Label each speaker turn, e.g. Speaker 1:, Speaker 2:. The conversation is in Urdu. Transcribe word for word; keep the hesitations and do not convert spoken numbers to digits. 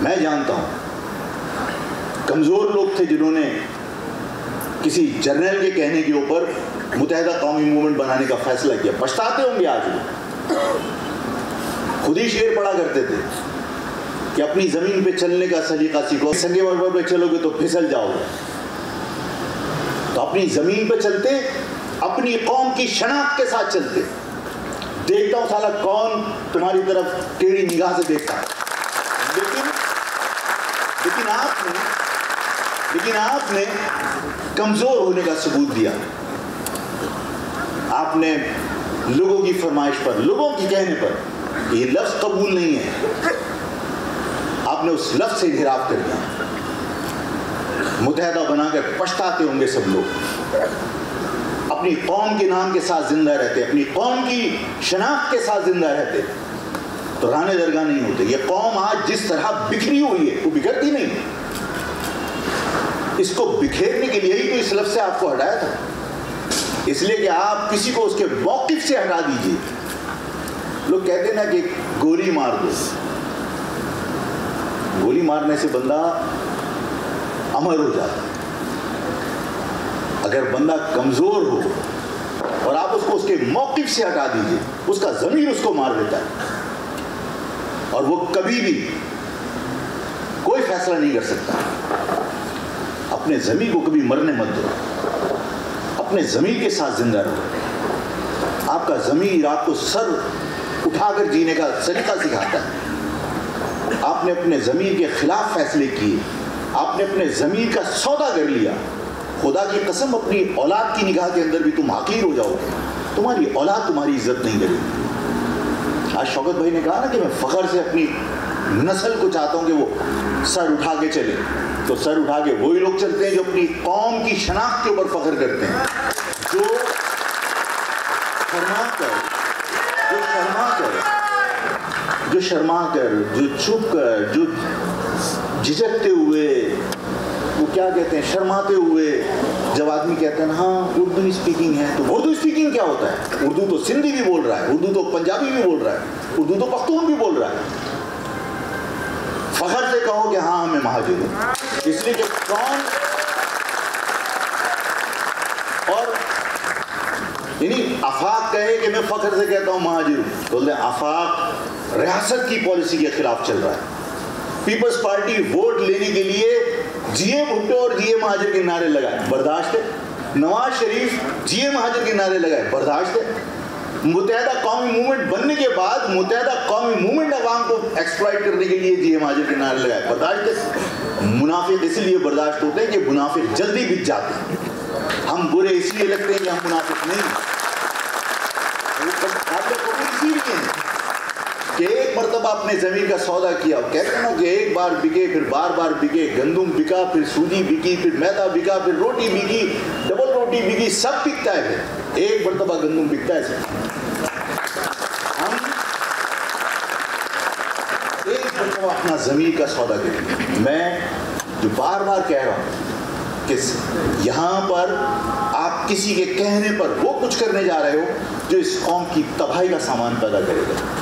Speaker 1: میں جانتا ہوں کمزور لوگ تھے جنہوں نے کسی جرنیل کے کہنے کے اوپر متحدہ قومی موومنٹ بنانے کا فیصلہ کیا. پچھتاتے ہوں گے آج بھی. خود ہی شعر پڑھا کرتے تھے کہ اپنی زمین پہ چلنے کا سلیقہ سیکھو, سنگے مرمر پہ چلو گے تو پھسل جاؤ گے. تو اپنی زمین پہ چلتے, اپنی قوم کی شناخت کے ساتھ چلتے. دیکھتا ہوں سالہ کون تمہاری طرف ٹیڑھی نگاہ سے دیکھتا ہے, لیکن لیکن آپ نے لیکن آپ نے کمزور ہونے کا ثبوت دیا. آپ نے لوگوں کی فرمائش پر, لوگوں کی کہنے پر, یہ لفظ قبول نہیں ہے, آپ نے اس لفظ سے انحراف کر دیا. متحدہ بنا کر پچھتاتے ہوں گے سب لوگ. اپنی قوم کے نام کے ساتھ زندہ رہتے, اپنی قوم کی شناخت کے ساتھ زندہ رہتے تو رانے درگاہ نہیں ہوتے. یہ قوم آج جس طرح بکھری ہوئی ہے وہ بکھرتی نہیں. اس کو بکھیرنے کے لیے ہی تو اس لفظ سے آپ کو ہٹایا تھا, اس لیے کہ آپ کسی کو اس کے موقف سے ہٹا دیجیے. لوگ کہتے ہیں نا کہ گولی مار دو. گولی مارنے سے بندہ امر ہو جاتا. اگر بندہ کمزور ہو اور آپ اس کو اس کے موقف سے ہٹا دیجیے, اس کا ضمیر اس کو مار دیتا ہے اور وہ کبھی بھی کوئی فیصلہ نہیں کر سکتا. اپنے ضمیر کو کبھی مرنے مت دو, اپنے ضمیر کے ساتھ زندہ رہو. آپ کا ضمیر آپ کو سر اٹھا کر جینے کا سلیقہ سکھاتا ہے. آپ نے اپنے ضمیر کے خلاف فیصلے کیے, آپ نے اپنے ضمیر کا سودا کر لیا. خدا کی قسم اپنی اولاد کی نگاہ کے اندر بھی تم حقیر ہو جاؤ گے, تمہاری اولاد تمہاری عزت نہیں کرے گی. آج شوکت بھائی نے کہا نا کہ میں فخر سے اپنی نسل کو چاہتا ہوں کہ وہ سر اٹھا کے چلے, تو سر اٹھا کے وہی لوگ چلتے ہیں جو اپنی قوم کی شناخت کے اوپر فخر کرتے ہیں, جو شرما کر جو شرما کر جو شرما کر جو چھپ کر جو جھجکتے ہوئے, وہ کیا کہتے ہیں, شرماتے ہوئے جب آدمی کہتے ہیں ہاں اردو اسپیکنگ ہے, تو اردو اسپیکنگ کیا ہوتا ہے؟ اردو تو سندھی بھی بول رہا ہے, اردو تو پنجابی بھی بول رہا ہے, اردو تو پختون بھی بول رہا ہے. فخر سے کہو کہ ہاں میں مہاجر ہوں, اس لیے کہ کون اور یعنی آفاق کہے کہ میں فخر سے کہتا ہوں مہاجر ہوں, بولتے ہیں آفاق ریاست کی پالیسی کے خلاف چل رہا ہے. پیپلز پارٹی ووٹ لینے کے لیے جی اے بھٹو اور جی اے مہاجر کے نعرے لگائے, برداشت ہے. نواز شریف جی اے مہاجر کے نعرے لگائے, برداشت ہے. متحدہ قومی موومنٹ بننے کے بعد متحدہ قومی موومنٹ عوام کو ایکسپلائٹ کرنے کے لیے جی اے مہاجر کے نعرے لگائے, برداشت ہے. منافق اس لیے برداشت ہوتے ہیں کہ منافق جلدی بک جاتے ہیں. ہم برے اس لیے لگتے ہیں کہ ہم منافق نہیں ہیں. آپ لوگ اسی لیے ہیں کہ ایک مرتبہ اپنے زمین کا سودا کیا, کہتے ہیں نا کہ ایک بار بکے پھر بار بار بکے, گندم بکا پھر سوجی بکی پھر میدا بکا پھر روٹی بکی, ڈبل روٹی بکی, سب بکتا ہے. پھر ایک مرتبہ گندم بکتا ہے سر. ہم ایک مرتبہ اپنا زمین کا سودا کریں. میں جو بار بار کہہ رہا ہوں کہ یہاں پر آپ کسی کے کہنے پر وہ کچھ کرنے جا رہے ہو جو اس قوم کی تباہی کا سامان پیدا کرے گا.